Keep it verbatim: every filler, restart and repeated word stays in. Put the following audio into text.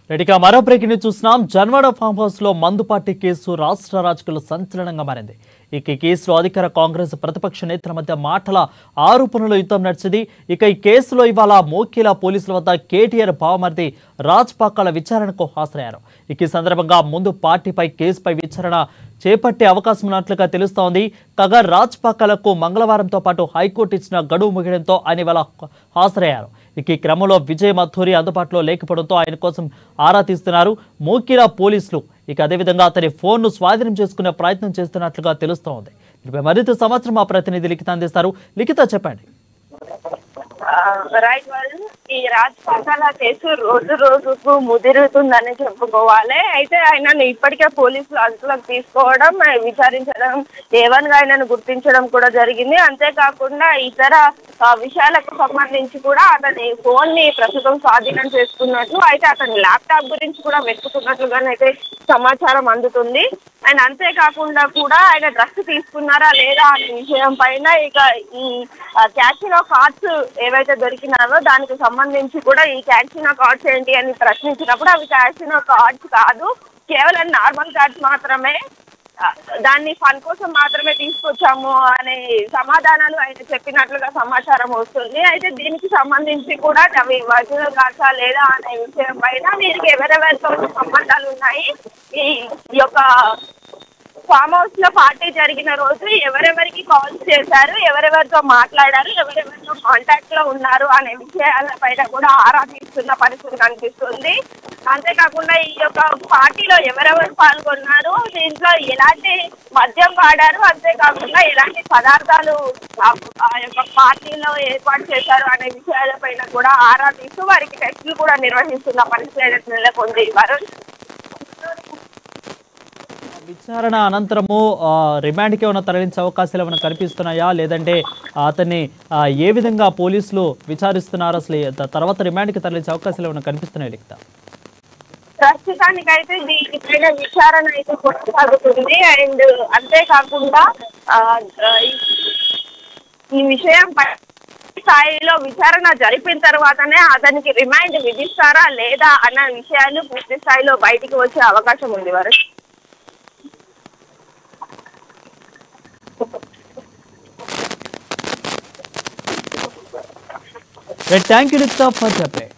రెడ్డిగా మరో breaking news చూస్తున్నాం. Janwada farm house లో మందు పార్టీ కేసు రాష్ట్ర రాజకీయాల్లో సంచలనంగా మారింది. ఇక ఈ కేసులో అధికార కాంగ్రెస్ ప్రతిపక్ష నేతల మధ్య మాటల ఆరోపణల యుద్ధం నడిచింది. ఇక ఈ కేసులో ఇవాళ మోకిలా పోలీసుల వద్ద కేటీఆర్ బావమరిది రాజ్ పాకాల విచారణకు హాజరయ్యారు. ఇక ఈ సందర్భంగా ముందు పార్టీపై కేసుపై విచారణ చేపట్టే అవకాశం ఉన్నట్లుగా తెలుస్తోంది. కాగా రాజ్ పాకాలకు మంగళవారంతో పాటు హైకోర్టు ఇచ్చిన గడువు ముగియడంతో ఆయన ఇవాళ హాజరయ్యారు. ఇక ఈ క్రమంలో విజయ్ మథూరి అందుబాటులో లేకపోవడంతో ఆయన కోసం ఆరా తీస్తున్నారు మోకిలా పోలీసులు. ఇక అదేవిధంగా అతని ఫోన్ను స్వాధీనం చేసుకునే ప్రయత్నం చేస్తున్నట్లుగా తెలుస్తోంది. దీనిపై మరింత సమాచారం మా ప్రతినిధి లిఖిత అందిస్తారు. లిఖిత చెప్పండి. రైట్ వాళ్ళు ఈ రాజ్ పాకాల కేసు రోజు రోజుకు ముదిరుతుందని చెప్పుకోవాలి. అయితే ఆయనను ఇప్పటికే పోలీసులు అదుపులోకి తీసుకోవడం, విచారించడం, ఏవన్ గా ఆయనను గుర్తించడం కూడా జరిగింది. అంతేకాకుండా ఇతర విషయాలకు సంబంధించి కూడా అతని ఫోన్ ని ప్రస్తుతం స్వాధీనం చేసుకున్నట్లు, అయితే అతని ల్యాప్టాప్ గురించి కూడా వెతుకుతున్నట్లుగానైతే సమాచారం అందుతుంది. అండ్ అంతేకాకుండా కూడా ఆయన డ్రగ్స్ తీసుకున్నారా లేదా అనే విషయం పైన ఇక ఈ క్యాసినో కార్డ్స్ ఏవైతే దొరికినారో దానికి సంబంధించి కూడా ఈ క్యాసినో కార్డ్స్ ఏంటి అని ప్రశ్నించినప్పుడు అవి క్యాసినో కార్డ్స్ కాదు, కేవలం నార్మల్ కార్డ్స్ మాత్రమే, దాన్ని ఫన్ కోసం మాత్రమే తీసుకొచ్చాము అనే సమాధానాలు ఆయన చెప్పినట్లుగా సమాచారం వస్తుంది. అయితే దీనికి సంబంధించి కూడా అవి ఒరిజినల్ కార్డ్సా లేదా అనే విషయం పైన వీరికి ఎవరెవరితో సంబంధాలు ఉన్నాయి, ఈ యొక్క ఫామ్ హౌస్ లో పార్టీ జరిగిన రోజు ఎవరెవరికి కాల్స్ చేశారు, ఎవరెవరితో మాట్లాడారు, ఎవరెవరితో కాంటాక్ట్ లో ఉన్నారు అనే విషయాల పైన కూడా ఆరా తీస్తున్న పరిస్థితి కనిపిస్తుంది. అంతేకాకుండా ఈ యొక్క పార్టీలో ఎవరెవరు పాల్గొన్నారు, దీంట్లో ఎలాంటి మద్యం వాడారు, అంతేకాకుండా ఎలాంటి పదార్థాలు ఆ యొక్క పార్టీలో ఏర్పాటు చేశారు అనే విషయాల పైన కూడా ఆరా తీస్తూ వారికి టెస్టులు కూడా నిర్వహిస్తున్న పరిస్థితి నెలకొంది. వరుణ్, విచారణ అనంతరము రిమాండ్కి ఏమైనా తరలించే అవకాశాలు ఏమైనా కనిపిస్తున్నాయా, లేదంటే అతన్ని ఏ విధంగా పోలీసులు విచారిస్తున్నారు, అసలు తర్వాత రిమాండ్కి తరలించే అవకాశాలు ఏమైనా కనిపిస్తున్నాయి లిఖిత? ప్రస్తుతానికైతే దీనిపైన విచారణ అయితే కొనసాగుతుంది. అండ్ అంతేకాకుండా ఈ విషయం స్థాయిలో విచారణ జరిపిన తర్వాతనే అతనికి రిమాండ్ విధిస్తారా లేదా అన్న విషయాలు పూర్తి స్థాయిలో బయటికి వచ్చే అవకాశం ఉంది. వారు thank you Likhita for the update.